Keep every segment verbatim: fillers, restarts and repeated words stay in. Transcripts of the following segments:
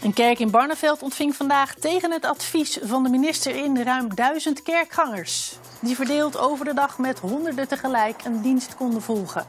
Een kerk in Barneveld ontving vandaag tegen het advies van de minister in ruim duizend kerkgangers. Die verdeeld over de dag met honderden tegelijk een dienst konden volgen.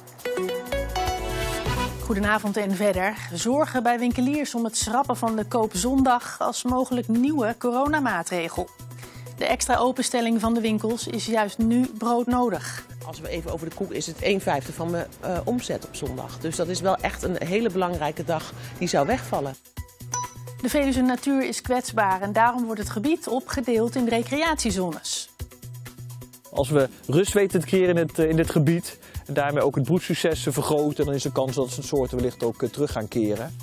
Goedenavond en verder. Zorgen bij winkeliers om het schrappen van de koopzondag als mogelijk nieuwe coronamaatregel. De extra openstelling van de winkels is juist nu broodnodig. Als we even over de koek is het een vijfde van mijn uh, omzet op zondag. Dus dat is wel echt een hele belangrijke dag die zou wegvallen. De Veluwe natuur is kwetsbaar en daarom wordt het gebied opgedeeld in recreatiezones. Als we rust weten te creëren in, het, in dit gebied en daarmee ook het broedsucces vergroten, dan is de kans dat soort soorten wellicht ook uh, terug gaan keren.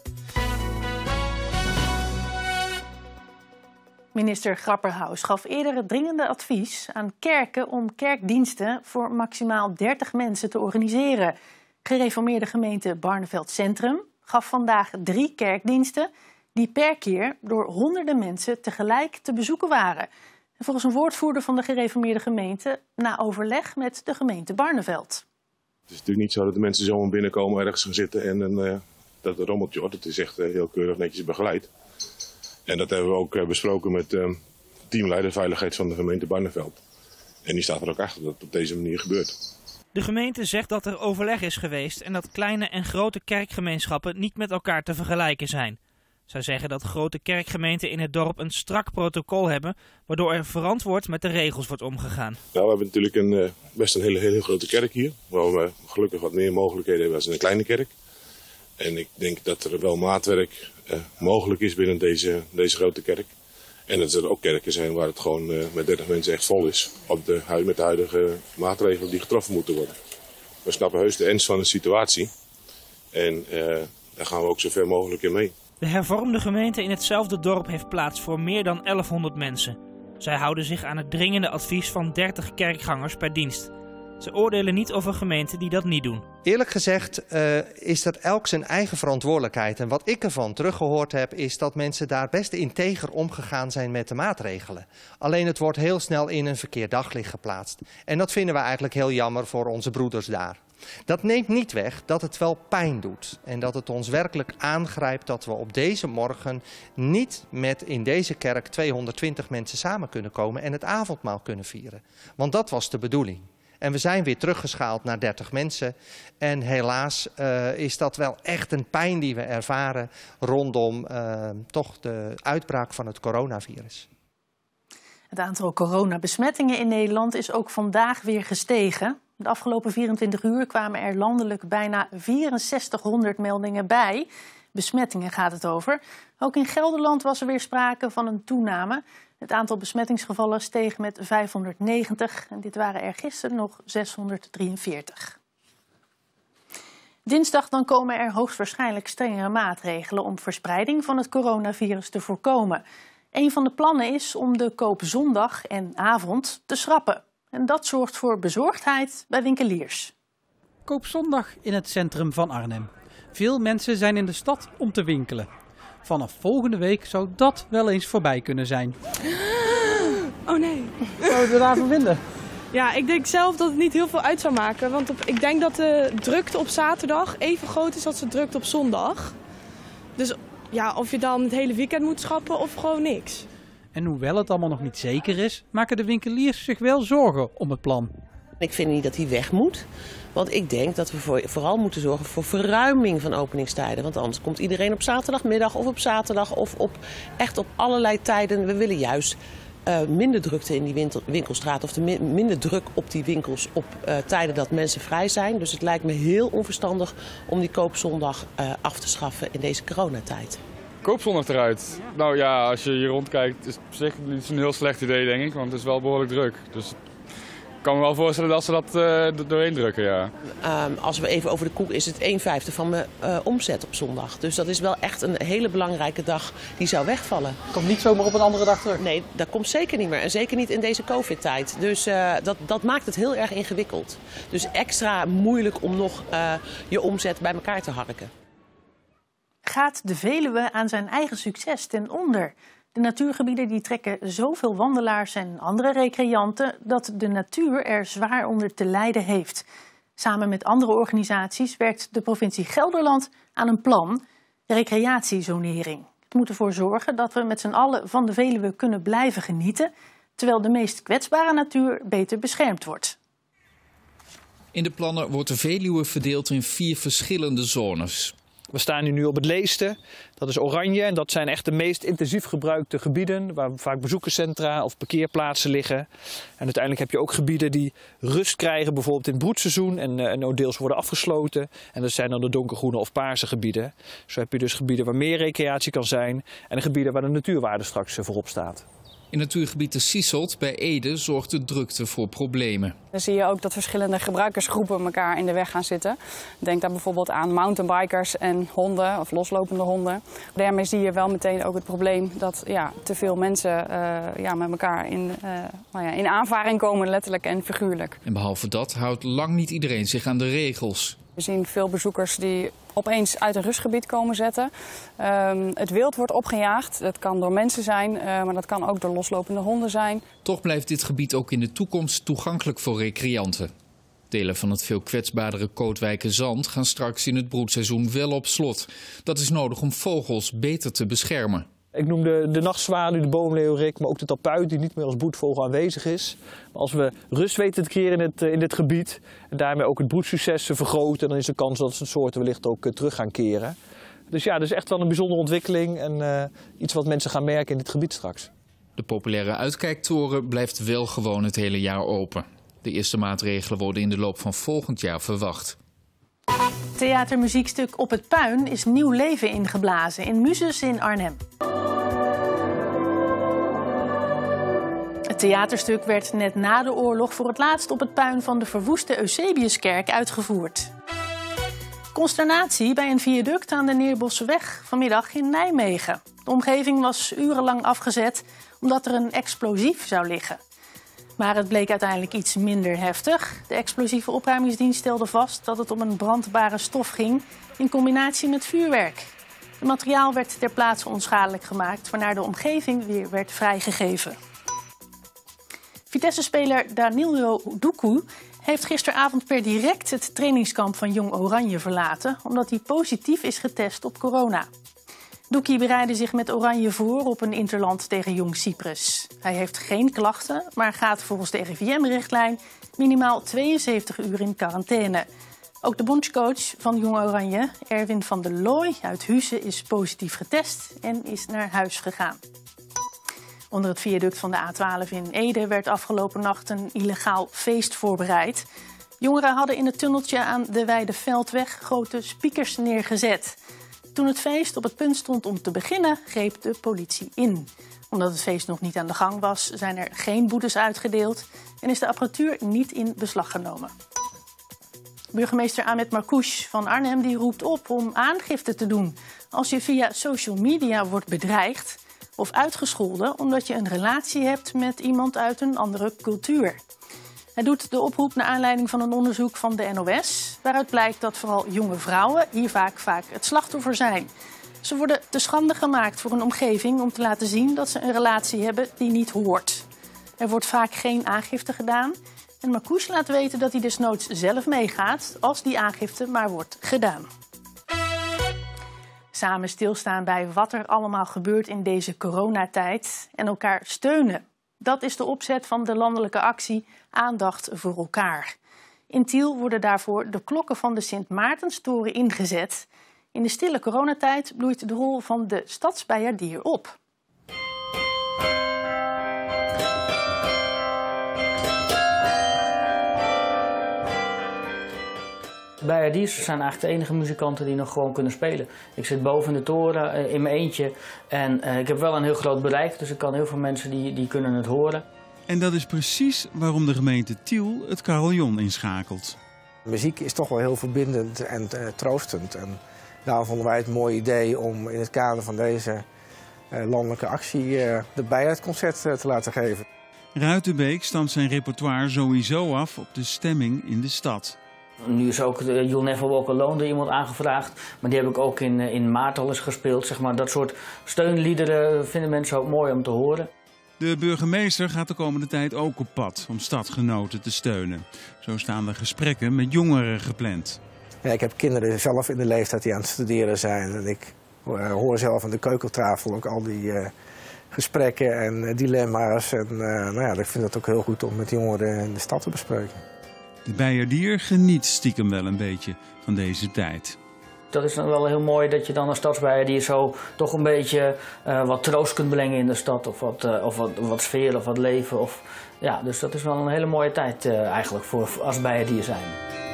Minister Grapperhaus gaf eerder het dringende advies aan kerken om kerkdiensten voor maximaal dertig mensen te organiseren. Gereformeerde gemeente Barneveld Centrum gaf vandaag drie kerkdiensten die per keer door honderden mensen tegelijk te bezoeken waren. En volgens een woordvoerder van de gereformeerde gemeente na overleg met de gemeente Barneveld. Het is natuurlijk niet zo dat de mensen zomaar binnenkomen, ergens gaan zitten en een, uh, dat het rommeltje wordt. Het is echt uh, heel keurig netjes begeleid. En dat hebben we ook uh, besproken met uh, teamleider veiligheid van de gemeente Barneveld. En die staat er ook achter dat het op deze manier gebeurt. De gemeente zegt dat er overleg is geweest en dat kleine en grote kerkgemeenschappen niet met elkaar te vergelijken zijn. Zij zeggen dat grote kerkgemeenten in het dorp een strak protocol hebben, waardoor er verantwoord met de regels wordt omgegaan. Nou, we hebben natuurlijk een, uh, best een hele, hele grote kerk hier, waar we gelukkig wat meer mogelijkheden hebben dan in een kleine kerk. En ik denk dat er wel maatwerk uh, mogelijk is binnen deze, deze grote kerk. En dat er ook kerken zijn waar het gewoon uh, met dertig mensen echt vol is. Op de, met de huidige maatregelen die getroffen moeten worden. We snappen heus de ernst van de situatie. En uh, daar gaan we ook zo ver mogelijk in mee. De hervormde gemeente in hetzelfde dorp heeft plaats voor meer dan elfhonderd mensen. Zij houden zich aan het dringende advies van dertig kerkgangers per dienst. Ze oordelen niet over gemeenten die dat niet doen. Eerlijk gezegd uh, is dat elk zijn eigen verantwoordelijkheid. En wat ik ervan teruggehoord heb is dat mensen daar best integer omgegaan zijn met de maatregelen. Alleen het wordt heel snel in een verkeerd daglicht geplaatst. En dat vinden we eigenlijk heel jammer voor onze broeders daar. Dat neemt niet weg dat het wel pijn doet en dat het ons werkelijk aangrijpt dat we op deze morgen niet met in deze kerk tweehonderdtwintig mensen samen kunnen komen en het avondmaal kunnen vieren. Want dat was de bedoeling. En we zijn weer teruggeschaald naar dertig mensen. En helaas uh, is dat wel echt een pijn die we ervaren rondom uh, toch de uitbraak van het coronavirus. Het aantal coronabesmettingen in Nederland is ook vandaag weer gestegen. De afgelopen vierentwintig uur kwamen er landelijk bijna vierenzestighonderd meldingen bij. Besmettingen gaat het over. Ook in Gelderland was er weer sprake van een toename. Het aantal besmettingsgevallen steeg met vijfhonderdnegentig en dit waren er gisteren nog zeshonderddrieënveertig. Dinsdag dan komen er hoogstwaarschijnlijk strengere maatregelen om verspreiding van het coronavirus te voorkomen. Een van de plannen is om de koopzondag en avond te schrappen. En dat zorgt voor bezorgdheid bij winkeliers. Koopzondag in het centrum van Arnhem. Veel mensen zijn in de stad om te winkelen. Vanaf volgende week zou dat wel eens voorbij kunnen zijn. Oh nee. Wat zou je daarvan vinden? Ja, ik denk zelf dat het niet heel veel uit zou maken. Want op, ik denk dat de drukte op zaterdag even groot is als de drukte op zondag. Dus ja, of je dan het hele weekend moet schrappen of gewoon niks. En hoewel het allemaal nog niet zeker is, maken de winkeliers zich wel zorgen om het plan. Ik vind niet dat hij weg moet. Want ik denk dat we voor, vooral moeten zorgen voor verruiming van openingstijden. Want anders komt iedereen op zaterdagmiddag of op zaterdag of op echt op allerlei tijden. We willen juist uh, minder drukte in die winkel, winkelstraat of de mi minder druk op die winkels op uh, tijden dat mensen vrij zijn. Dus het lijkt me heel onverstandig om die koopzondag uh, af te schaffen in deze coronatijd. Koopzondag eruit? Ja. Nou ja, als je hier rondkijkt is het op zich niet een heel slecht idee, denk ik. Want het is wel behoorlijk druk. Dus ik kan me wel voorstellen dat ze dat uh, doorheen drukken, ja. Um, als we even over de koek is het een vijfde van mijn uh, omzet op zondag. Dus dat is wel echt een hele belangrijke dag die zou wegvallen. Komt niet zomaar op een andere dag terug? Nee, dat komt zeker niet meer. En zeker niet in deze COVID-tijd. Dus uh, dat, dat maakt het heel erg ingewikkeld. Dus extra moeilijk om nog uh, je omzet bij elkaar te harken. Gaat de Veluwe aan zijn eigen succes ten onder? De natuurgebieden die trekken zoveel wandelaars en andere recreanten dat de natuur er zwaar onder te lijden heeft. Samen met andere organisaties werkt de provincie Gelderland aan een plan. recreatiezonering. Het moet ervoor zorgen dat we met z'n allen van de Veluwe kunnen blijven genieten, terwijl de meest kwetsbare natuur beter beschermd wordt. In de plannen wordt de Veluwe verdeeld in vier verschillende zones. We staan hier nu op het Leeste, dat is oranje en dat zijn echt de meest intensief gebruikte gebieden waar vaak bezoekerscentra of parkeerplaatsen liggen. En uiteindelijk heb je ook gebieden die rust krijgen, bijvoorbeeld in het broedseizoen en, en ook deels worden afgesloten. En dat zijn dan de donkergroene of paarse gebieden. Zo heb je dus gebieden waar meer recreatie kan zijn en gebieden waar de natuurwaarde straks voorop staat. In natuurgebied de Sieselt bij Ede zorgt de drukte voor problemen. Dan zie je ook dat verschillende gebruikersgroepen elkaar in de weg gaan zitten. Denk daar bijvoorbeeld aan mountainbikers en honden of loslopende honden. Daarmee zie je wel meteen ook het probleem dat ja, te veel mensen uh, ja, met elkaar in, uh, nou ja, in aanvaring komen, letterlijk en figuurlijk. En behalve dat houdt lang niet iedereen zich aan de regels. We zien veel bezoekers die opeens uit een rustgebied komen zetten. Um, het wild wordt opgejaagd. Dat kan door mensen zijn, uh, maar dat kan ook door loslopende honden zijn. Toch blijft dit gebied ook in de toekomst toegankelijk voor recreanten. Delen van het veel kwetsbaardere Kootwijkerzand gaan straks in het broedseizoen wel op slot. Dat is nodig om vogels beter te beschermen. Ik noem de, de nachtzwaluw, de boomleeuwerik, maar ook de tapuit die niet meer als broedvogel aanwezig is. Maar als we rust weten te creëren in, het, in dit gebied en daarmee ook het broedsucces vergroten, dan is de kans dat soort soorten wellicht ook uh, terug gaan keren. Dus ja, dat is echt wel een bijzondere ontwikkeling en uh, iets wat mensen gaan merken in dit gebied straks. De populaire uitkijktoren blijft wel gewoon het hele jaar open. De eerste maatregelen worden in de loop van volgend jaar verwacht. Theatermuziekstuk Op het Puin is nieuw leven ingeblazen in Muses in Arnhem. Het theaterstuk werd net na de oorlog voor het laatst op het puin van de verwoeste Eusebiuskerk uitgevoerd. Consternatie bij een viaduct aan de Neerbosseweg vanmiddag in Nijmegen. De omgeving was urenlang afgezet omdat er een explosief zou liggen. Maar het bleek uiteindelijk iets minder heftig. De explosieve opruimingsdienst stelde vast dat het om een brandbare stof ging in combinatie met vuurwerk. Het materiaal werd ter plaatse onschadelijk gemaakt, waarna de omgeving weer werd vrijgegeven. Vitesse-speler Danilo Doku heeft gisteravond per direct het trainingskamp van Jong Oranje verlaten, omdat hij positief is getest op corona. Doekie bereidde zich met Oranje voor op een interland tegen Jong Cyprus. Hij heeft geen klachten, maar gaat volgens de R I V M-richtlijn minimaal tweeënzeventig uur in quarantaine. Ook de bondscoach van Jong Oranje, Erwin van der Looy uit Huissen, is positief getest en is naar huis gegaan. Onder het viaduct van de A twaalf in Ede werd afgelopen nacht een illegaal feest voorbereid. Jongeren hadden in het tunneltje aan de Wijde Veldweg grote speakers neergezet. Toen het feest op het punt stond om te beginnen, greep de politie in. Omdat het feest nog niet aan de gang was, zijn er geen boetes uitgedeeld en is de apparatuur niet in beslag genomen. Burgemeester Ahmed Marcouch van Arnhem die roept op om aangifte te doen als je via social media wordt bedreigd of uitgescholden omdat je een relatie hebt met iemand uit een andere cultuur. Hij doet de oproep naar aanleiding van een onderzoek van de N O S, waaruit blijkt dat vooral jonge vrouwen hier vaak, vaak het slachtoffer zijn. Ze worden te schande gemaakt voor een omgeving om te laten zien dat ze een relatie hebben die niet hoort. Er wordt vaak geen aangifte gedaan en Marcouch laat weten dat hij desnoods zelf meegaat als die aangifte maar wordt gedaan. Samen stilstaan bij wat er allemaal gebeurt in deze coronatijd en elkaar steunen. Dat is de opzet van de landelijke actie Aandacht voor elkaar. In Tiel worden daarvoor de klokken van de Sint Maartenstoren ingezet. In de stille coronatijd bloeit de rol van de stadsbijaardier op. Bijaardiers zijn eigenlijk de enige muzikanten die nog gewoon kunnen spelen. Ik zit boven in de toren uh, in mijn eentje en uh, ik heb wel een heel groot bereik, dus ik kan heel veel mensen die, die kunnen het horen. En dat is precies waarom de gemeente Tiel het carillon inschakelt. Muziek is toch wel heel verbindend en uh, troostend. En daarom vonden wij het een mooi idee om in het kader van deze uh, landelijke actie uh, de bijaardconcert uh, te laten geven. Ruitenbeek stamt zijn repertoire sowieso af op de stemming in de stad. Nu is ook de You'll Never Walk Alone door iemand aangevraagd. Maar die heb ik ook in, in maart al eens gespeeld. Zeg maar. Dat soort steunliederen vinden mensen ook mooi om te horen. De burgemeester gaat de komende tijd ook op pad om stadgenoten te steunen. Zo staan er gesprekken met jongeren gepland. Ja, ik heb kinderen zelf in de leeftijd die aan het studeren zijn. En ik uh, hoor zelf aan de keukentafel ook al die uh, gesprekken en uh, dilemma's. En uh, nou ja, ik vind het ook heel goed om met jongeren in de stad te bespreken. De Bijerdier geniet stiekem wel een beetje van deze tijd. Dat is dan wel heel mooi dat je dan als stadsbijerdier zo toch een beetje uh, wat troost kunt brengen in de stad. Of wat, uh, of wat, wat sfeer of wat leven. Of, ja, dus dat is wel een hele mooie tijd uh, eigenlijk voor als bijerdier zijn.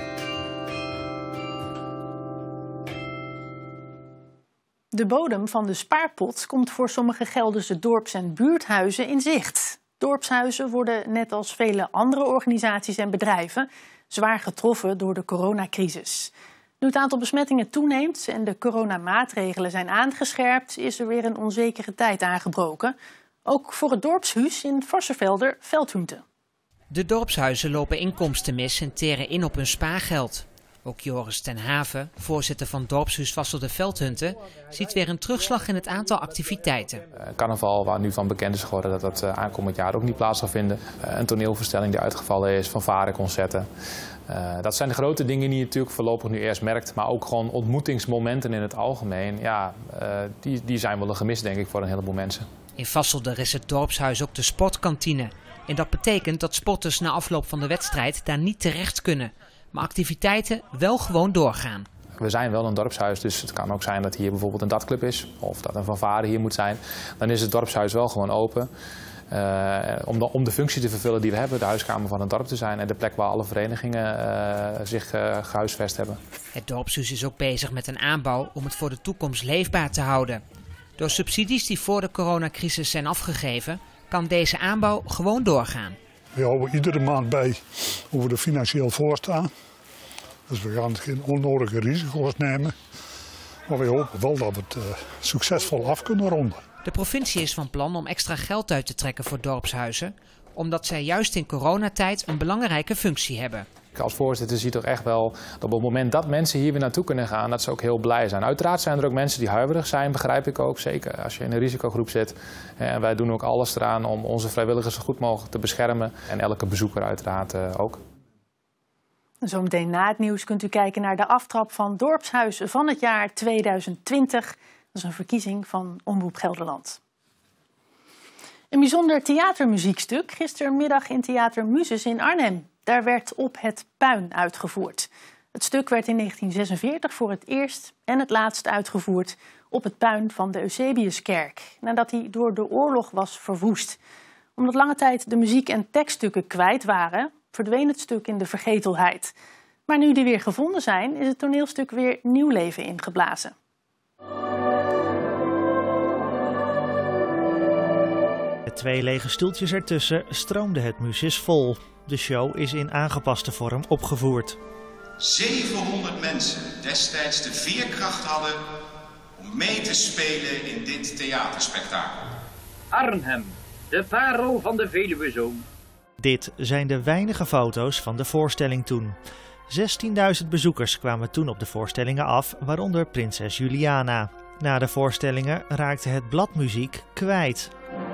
De bodem van de spaarpot komt voor sommige Gelderse dorps- en buurthuizen in zicht. Dorpshuizen worden net als vele andere organisaties en bedrijven zwaar getroffen door de coronacrisis. Nu het aantal besmettingen toeneemt en de coronamaatregelen zijn aangescherpt, is er weer een onzekere tijd aangebroken. Ook voor het dorpshuis in Varsenvelder Veldhunten. De dorpshuizen lopen inkomsten mis en teren in op hun spaargeld. Ook Joris ten Haven, voorzitter van dorpshuis Varsenvelder Veldhunten, ziet weer een terugslag in het aantal activiteiten. Carnaval, waar nu van bekend is geworden dat dat aankomend jaar ook niet plaats zal vinden. Een toneelvoorstelling die uitgevallen is, fanfareconcerten. Uh, dat zijn de grote dingen die je natuurlijk voorlopig nu eerst merkt. Maar ook gewoon ontmoetingsmomenten in het algemeen. Ja, uh, die, die zijn wel een gemis, denk ik, voor een heleboel mensen. In Varsenvelder is het dorpshuis ook de sportkantine. En dat betekent dat sporters na afloop van de wedstrijd daar niet terecht kunnen. Maar activiteiten wel gewoon doorgaan. We zijn wel een dorpshuis, dus het kan ook zijn dat hier bijvoorbeeld een dartclub is. Of dat een fanfare hier moet zijn. Dan is het dorpshuis wel gewoon open. Uh, om, de, om de functie te vervullen die we hebben, de huiskamer van het dorp te zijn en de plek waar alle verenigingen uh, zich uh, gehuisvest hebben. Het dorpshuis is ook bezig met een aanbouw om het voor de toekomst leefbaar te houden. Door subsidies die voor de coronacrisis zijn afgegeven, kan deze aanbouw gewoon doorgaan. We houden iedere maand bij hoe we er financieel voor staan. Dus we gaan geen onnodige risico's nemen. Maar we hopen wel dat we het uh, succesvol af kunnen ronden. De provincie is van plan om extra geld uit te trekken voor dorpshuizen, omdat zij juist in coronatijd een belangrijke functie hebben. Als voorzitter zie je toch echt wel dat op het moment dat mensen hier weer naartoe kunnen gaan, dat ze ook heel blij zijn. Uiteraard zijn er ook mensen die huiverig zijn, begrijp ik ook. Zeker als je in een risicogroep zit. En wij doen ook alles eraan om onze vrijwilligers zo goed mogelijk te beschermen. En elke bezoeker uiteraard ook. Zometeen na het nieuws kunt u kijken naar de aftrap van dorpshuizen van het jaar tweeduizend twintig. Dat is een verkiezing van Omroep Gelderland. Een bijzonder theatermuziekstuk gistermiddag in Theater Muses in Arnhem. Daar werd Op het Puin uitgevoerd. Het stuk werd in negentien zesenveertig voor het eerst en het laatst uitgevoerd op het puin van de Eusebiuskerk, nadat die door de oorlog was verwoest. Omdat lange tijd de muziek- en tekststukken kwijt waren, verdween het stuk in de vergetelheid. Maar nu die weer gevonden zijn, is het toneelstuk weer nieuw leven ingeblazen. Met twee lege stoeltjes ertussen stroomde het Musis vol. De show is in aangepaste vorm opgevoerd. zevenhonderd mensen destijds de veerkracht hadden om mee te spelen in dit theaterspektakel. Arnhem, de parel van de Veluwezoom. Dit zijn de weinige foto's van de voorstelling toen. zestienduizend bezoekers kwamen toen op de voorstellingen af, waaronder prinses Juliana. Na de voorstellingen raakte het bladmuziek kwijt.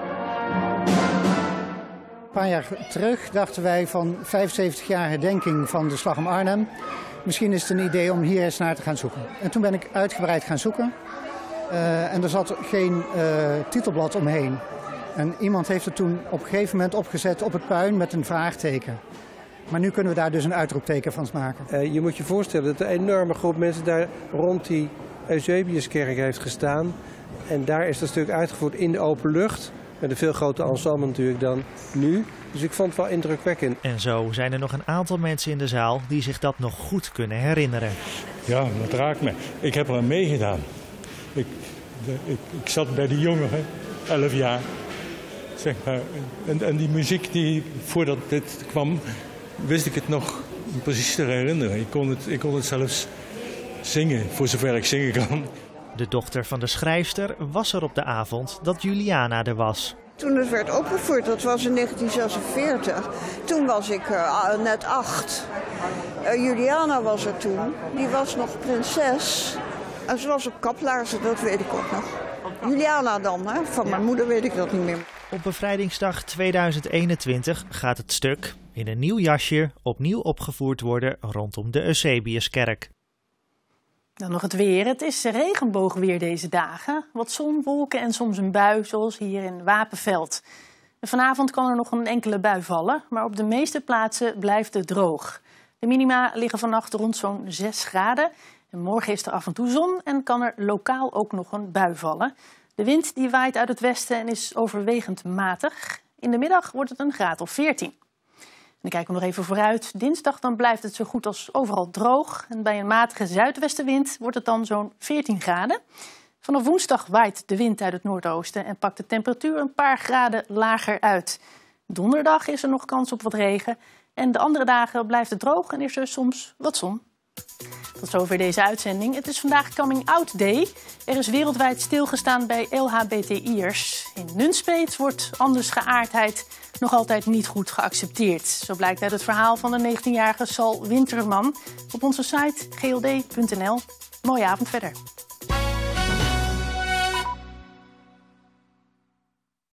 Een paar jaar terug dachten wij van vijfenzeventig jaar herdenking van de Slag om Arnhem. Misschien is het een idee om hier eens naar te gaan zoeken. En toen ben ik uitgebreid gaan zoeken. Uh, en er zat geen uh, titelblad omheen. En iemand heeft het toen op een gegeven moment opgezet op het puin met een vraagteken. Maar nu kunnen we daar dus een uitroepteken van maken. Uh, je moet je voorstellen dat een enorme groep mensen daar rond die Eusebiuskerk heeft gestaan. En daar is dat stuk uitgevoerd in de open lucht. Met een veel groter ensemble natuurlijk dan nu. Dus ik vond het wel indrukwekkend. En zo zijn er nog een aantal mensen in de zaal die zich dat nog goed kunnen herinneren. Ja, dat raakt me. Ik heb er aan meegedaan. Ik, de, ik, ik zat bij die jongeren, elf jaar. Zeg maar. En, en die muziek, die, voordat dit kwam, wist ik het nog precies te herinneren. Ik kon het, ik kon het zelfs zingen, voor zover ik zingen kan. De dochter van de schrijfster was er op de avond dat Juliana er was. Toen het werd opgevoerd, dat was in negentien zesenveertig, toen was ik uh, net acht. Uh, Juliana was er toen, die was nog prinses. En ze was op kaplaarzen, dat weet ik ook nog. Juliana dan, hè? Van mijn moeder weet ik dat niet meer. Op Bevrijdingsdag tweeduizend eenentwintig gaat het stuk in een nieuw jasje opnieuw opgevoerd worden rondom de Eusebiuskerk. Dan nog het weer. Het is regenboogweer deze dagen. Wat zon, wolken en soms een bui, zoals hier in Wapenveld. En vanavond kan er nog een enkele bui vallen, maar op de meeste plaatsen blijft het droog. De minima liggen vannacht rond zo'n zes graden. En morgen is er af en toe zon en kan er lokaal ook nog een bui vallen. De wind die waait uit het westen en is overwegend matig. In de middag wordt het een graad of veertien. Dan kijken we nog even vooruit. Dinsdag dan blijft het zo goed als overal droog. En bij een matige zuidwestenwind wordt het dan zo'n veertien graden. Vanaf woensdag waait de wind uit het noordoosten en pakt de temperatuur een paar graden lager uit. Donderdag is er nog kans op wat regen. En de andere dagen blijft het droog en is er soms wat zon. Tot zover deze uitzending. Het is vandaag Coming Out Day. Er is wereldwijd stilgestaan bij L H B T I'ers. In Nunspeet wordt andersgeaardheid nog altijd niet goed geaccepteerd. Zo blijkt uit het verhaal van de negentienjarige Sal Winterman op onze site g l d punt n l. Mooie avond verder.